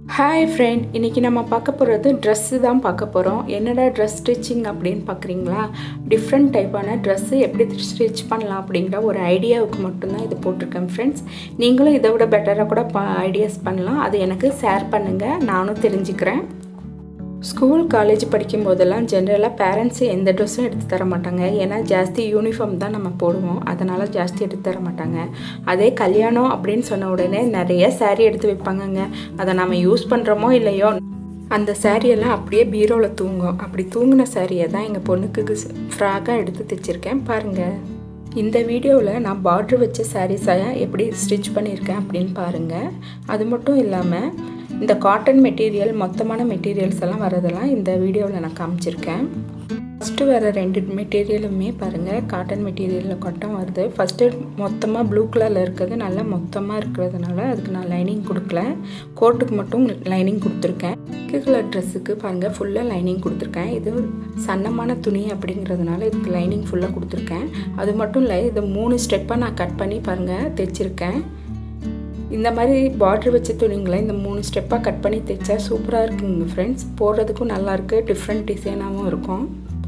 Hi friend, இன்னைக்கு நம்ம பார்க்க போறது Dress தான் பார்க்க போறோம். என்னடா Dress stitching அப்படினு பார்க்கறீங்களா? டிஃபரண்ட் டைப்பான Dress எப்படி ஸ்டிட்ச் பண்ணலாம் அப்படிங்கற ஒரு ஐடியாவுக்கு மட்டும் தான் இது போட்டுருக்கேன் फ्रेंड्स. நீங்களும் இதை விட பெட்டரா கூட ஐடியாஸ் பண்ணலாம். அது எனக்கு ஷேர் பண்ணுங்க. நானும் தெரிஞ்சுக்கிறேன். ஸ்கூல் காலேஜ் படிக்கும் போதெல்லாம் ஜெனரலாக பேரண்ட்ஸ் எந்த ட்ரெஸ்ஸும் எடுத்து தர மாட்டாங்க. ஏன்னா ஜாஸ்தி யூனிஃபார்ம் தான் நம்ம போடுவோம், அதனால் ஜாஸ்தி எடுத்து தர மாட்டாங்க. அதே கல்யாணம் அப்படின்னு சொன்ன உடனே நிறைய சாரீ எடுத்து வைப்பாங்கங்க. அதை நம்ம யூஸ் பண்ணுறோமோ இல்லையோ அந்த சாரியெல்லாம் அப்படியே பீரோவில் தூங்கும். அப்படி தூங்கின சாரியை தான் எங்கள் பொண்ணுக்கு ஃப்ராக்காக எடுத்து தைச்சிருக்கேன் பாருங்கள். இந்த வீடியோவில் நான் பார்டர் வச்ச சாரீஸாக எப்படி ஸ்டிச் பண்ணியிருக்கேன் அப்படின்னு பாருங்கள். அது மட்டும் இல்லாமல் இந்த காட்டன் மெட்டீரியல் மொத்தமான மெட்டீரியல்ஸ் எல்லாம் வரதெல்லாம் இந்த வீடியோவில் நான் காமிச்சிருக்கேன். ஃபஸ்ட்டு வர ரெண்டு மெட்டீரியலுமே பாருங்கள் காட்டன் மெட்டீரியலில் காட்டன் வருது. ஃபஸ்ட்டு மொத்தமாக ப்ளூ கலரில் இருக்கிறது நல்லா மொத்தமாக இருக்கிறதுனால அதுக்கு நான் லைனிங் கொடுக்கல, கோட்டுக்கு மட்டும் லைனிங் கொடுத்துருக்கேன். பிங்க் கலர் ட்ரெஸ்ஸுக்கு பாருங்கள் ஃபுல்லாக லைனிங் கொடுத்துருக்கேன். இது சன்னமான துணி அப்படிங்கிறதுனால இதுக்கு லைனிங் ஃபுல்லாக கொடுத்துருக்கேன். அது மட்டும் இல்லை, இது 3 ஸ்டெப்பாக நான் கட் பண்ணி பாருங்கள் தைச்சிருக்கேன். இந்த மாதிரி பார்டர் வச்ச துணிங்களை இந்த 3 ஸ்டெப்பாக கட் பண்ணி தைச்சா சூப்பராக இருக்குங்க ஃப்ரெண்ட்ஸ். போடுறதுக்கும் நல்லாயிருக்கு, டிஃப்ரெண்ட் டிசைனாகவும் இருக்கும்.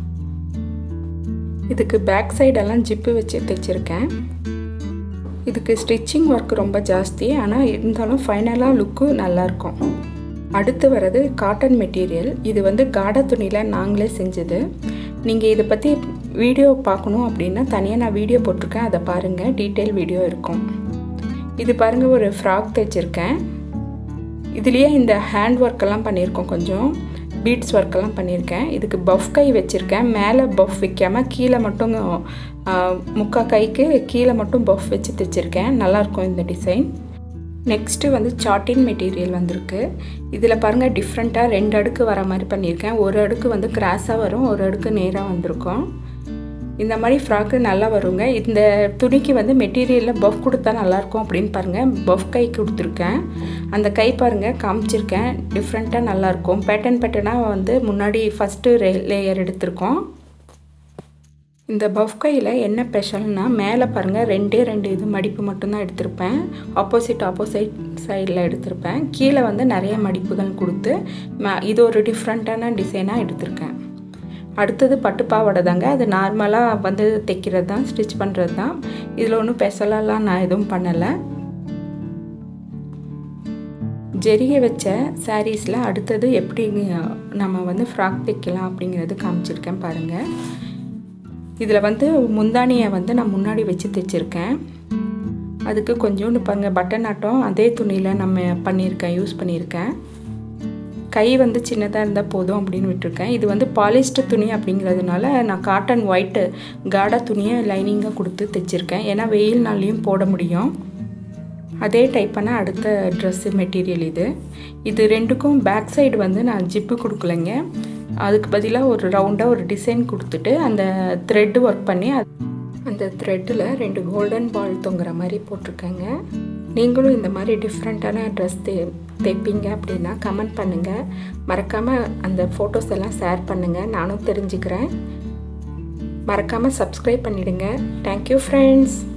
இதுக்கு பேக் சைடெல்லாம் ஜிப்பு வச்சு தைச்சிருக்கேன். இதுக்கு ஸ்டிச்சிங் ஒர்க் ரொம்ப ஜாஸ்தி, ஆனால் இருந்தாலும் ஃபைனலாக லுக்கு நல்லாயிருக்கும். அடுத்து வர்றது காட்டன் மெட்டீரியல். இது காடா துணியில் நாங்களே செஞ்சது. நீங்கள் இதை பற்றி வீடியோ பார்க்கணும் அப்படின்னா தனியாக நான் வீடியோ போட்டிருக்கேன், அதை பாருங்கள், டீட்டெயில் வீடியோ இருக்கும். இது பாருங்கள் ஒரு ஃப்ராக் தைச்சிருக்கேன். இதுலேயே இந்த ஹேண்ட் ஒர்க்கெல்லாம் பண்ணியிருக்கோம், கொஞ்சம் பீட்ஸ் ஒர்க்கெல்லாம் பண்ணியிருக்கேன். இதுக்கு பஃப் கை வச்சுருக்கேன். மேலே பஃப் வைக்காமல் கீழே மட்டும் முக்கால் கைக்கு கீழே மட்டும் பஃப் வச்சு தைச்சிருக்கேன். நல்லாயிருக்கும் இந்த டிசைன். நெக்ஸ்ட்டு சாட்டின் மெட்டீரியல் வந்திருக்கு. இதில் பாருங்கள் டிஃப்ரெண்ட்டாக 2 அடுக்கு வர மாதிரி பண்ணியிருக்கேன். ஒரு அடுக்கு கிராஸாக வரும், ஒரு அடுக்கு நேராக வந்திருக்கும். இந்த மாதிரி ஃப்ராக்கு நல்லா வருங்க. இந்த துணிக்கு மெட்டீரியலில் பஃப் கொடுத்தா நல்லாயிருக்கும் அப்படின்னு பாருங்கள் பஃப் கை கொடுத்துருக்கேன். அந்த கை பாருங்கள் காமிச்சிருக்கேன், டிஃப்ரெண்ட்டாக நல்லாயிருக்கும். பேட்டர்னாக முன்னாடி ஃபஸ்ட்டு லேயர் எடுத்திருக்கோம். இந்த பஃப் கையில் என்ன ஸ்பெஷல்னால் மேலே பாருங்கள் 2 இது மடிப்பு மட்டும்தான் எடுத்திருப்பேன். ஆப்போசிட் சைடில் எடுத்திருப்பேன். கீழே நிறைய மடிப்புகள் கொடுத்து இது ஒரு டிஃப்ரெண்ட்டான டிசைனாக எடுத்திருக்கேன். அடுத்தது பட்டு பாவாடை தாங்க. அது நார்மலாக தைக்கிறது தான், ஸ்டிச் பண்ணுறது தான். இதில் ஒன்றும் ஸ்பெஷலாலாம் நான் எதுவும் பண்ணலை. ஜெரிகை வச்ச சாரீஸில் அடுத்தது எப்படி நம்ம ஃப்ராக் தைக்கலாம் அப்படிங்கிறது காமிச்சிருக்கேன் பாருங்கள். இதில் முந்தானியை நான் முன்னாடி வச்சு தைச்சிருக்கேன். அதுக்கு கொஞ்சோண்டு பாருங்கள் பட்டன் ஆட்டம் அதே துணியில் நம்ம யூஸ் பண்ணியிருக்கேன். கை சின்னதாக இருந்தால் போதும் அப்படின்னு விட்டுருக்கேன். இது பாலிஸ்டர் துணி அப்படிங்கிறதுனால நான் காட்டன் ஒயிட்டு காடா துணியை லைனிங்காக கொடுத்து தைச்சிருக்கேன். ஏன்னா வெயில் நாள்லையும் போட முடியும். அதே டைப்பான அடுத்த ட்ரெஸ்ஸு மெட்டீரியல் இது ரெண்டுக்கும் பேக் சைடு நான் ஜிப்பு கொடுக்கலைங்க. அதுக்கு பதிலாக ஒரு ரவுண்டாக ஒரு டிசைன் கொடுத்துட்டு அந்த த்ரெட்டு ஒர்க் பண்ணி அந்த த்ரெட்டில் 2 கோல்டன் பால் தொங்குற மாதிரி போட்டிருக்கேங்க. நீங்களும் இந்த மாதிரி டிஃப்ரெண்ட்டான ட்ரெஸ் தைப்பீங்க அப்படின்னா கமெண்ட் பண்ணுங்கள். மறக்காமல் அந்த ஃபோட்டோஸ் எல்லாம் ஷேர் பண்ணுங்கள், நானும் தெரிஞ்சுக்கிறேன். மறக்காமல் சப்ஸ்கிரைப் பண்ணிவிடுங்க. Thank you friends.